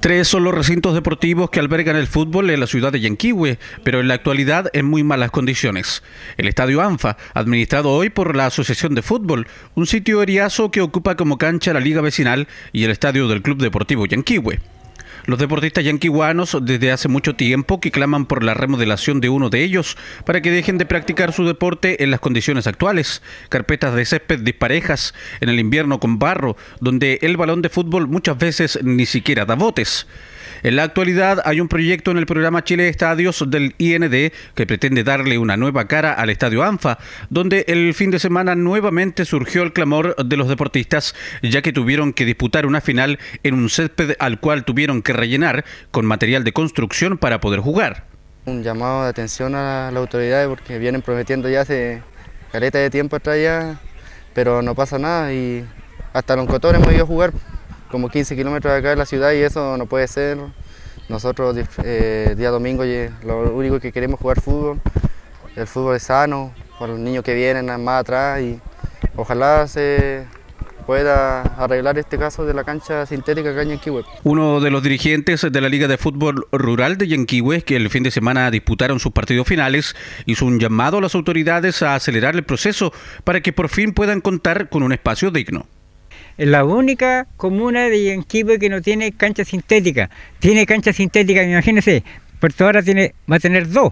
Tres son los recintos deportivos que albergan el fútbol en la ciudad de Yanquihue, pero en la actualidad en muy malas condiciones. El Estadio ANFA, administrado hoy por la Asociación de Fútbol, un sitio eriazo que ocupa como cancha la Liga Vecinal y el estadio del Club Deportivo Yanquihue. Los deportistas yanquihuanos desde hace mucho tiempo que claman por la remodelación de uno de ellos para que dejen de practicar su deporte en las condiciones actuales. Carpetas de césped disparejas en el invierno con barro, donde el balón de fútbol muchas veces ni siquiera da botes. En la actualidad hay un proyecto en el programa Chile Estadios del IND que pretende darle una nueva cara al Estadio ANFA, donde el fin de semana nuevamente surgió el clamor de los deportistas, ya que tuvieron que disputar una final en un césped al cual tuvieron que rellenar con material de construcción para poder jugar. Un llamado de atención a las autoridades porque vienen prometiendo ya hace caleta de tiempo atrás ya, pero no pasa nada y hasta Loncotor hemos ido a jugar. Como 15 kilómetros de acá de la ciudad y eso no puede ser. Nosotros día domingo lo único que queremos es jugar fútbol. El fútbol es sano, para los niños que vienen más atrás y ojalá se pueda arreglar este caso de la cancha sintética acá en Yanquihue. Uno de los dirigentes de la Liga de Fútbol Rural de Yanquihue, que el fin de semana disputaron sus partidos finales, hizo un llamado a las autoridades a acelerar el proceso para que por fin puedan contar con un espacio digno. Es la única comuna de Yanquihue que no tiene cancha sintética. Tiene cancha sintética, imagínense, Puerto Vara va a tener dos.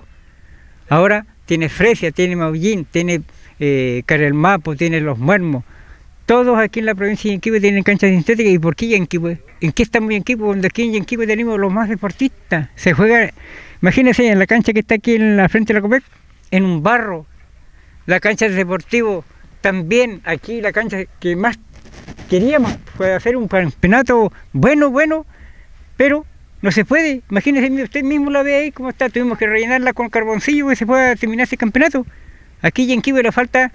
Ahora tiene Fresia, tiene Maullín, tiene Carelmapo, tiene Los Muermos. Todos aquí en la provincia de Yanquihue tienen cancha sintética. ¿Y por qué Yanquihue? ¿En qué estamos Yanquihue? Donde aquí en Yanquihue tenemos los más deportistas. Se juega, imagínense, en la cancha que está aquí en la frente de la Copec, en un barro. La cancha de deportivo también, aquí la cancha que más queríamos hacer un campeonato bueno, pero no se puede. Imagínese, usted mismo la ve ahí cómo está. Tuvimos que rellenarla con carboncillo que se pueda terminar ese campeonato. Aquí en Yanquihue le falta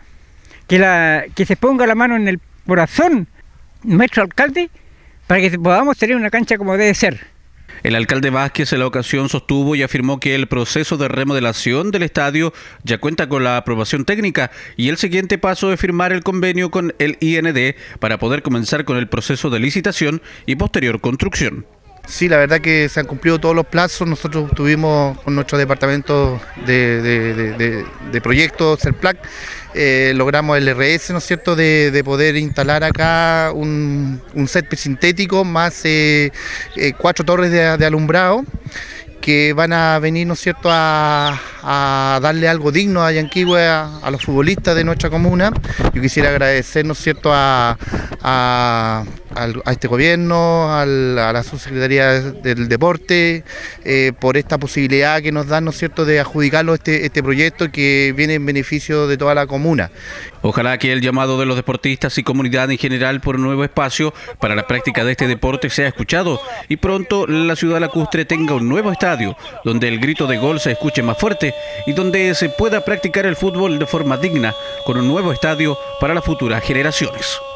que se ponga la mano en el corazón nuestro alcalde para que podamos tener una cancha como debe ser. El alcalde Vázquez en la ocasión sostuvo y afirmó que el proceso de remodelación del estadio ya cuenta con la aprobación técnica y el siguiente paso es firmar el convenio con el IND para poder comenzar con el proceso de licitación y posterior construcción. Sí, la verdad que se han cumplido todos los plazos. Nosotros tuvimos con nuestro departamento de proyectos, CERPLAC, logramos el RS, ¿no es cierto?, de poder instalar acá un césped sintético más 4 torres de alumbrado que van a venir, ¿no es cierto?, a darle algo digno a Yanquihue, a los futbolistas de nuestra comuna. Yo quisiera agradecer, ¿no es cierto?, a este gobierno, a la subsecretaría del deporte, por esta posibilidad que nos dan, ¿no es cierto?, de adjudicarlo este proyecto que viene en beneficio de toda la comuna. Ojalá que el llamado de los deportistas y comunidad en general por un nuevo espacio para la práctica de este deporte sea escuchado y pronto la ciudad lacustre tenga un nuevo estadio donde el grito de gol se escuche más fuerte y donde se pueda practicar el fútbol de forma digna con un nuevo estadio para las futuras generaciones.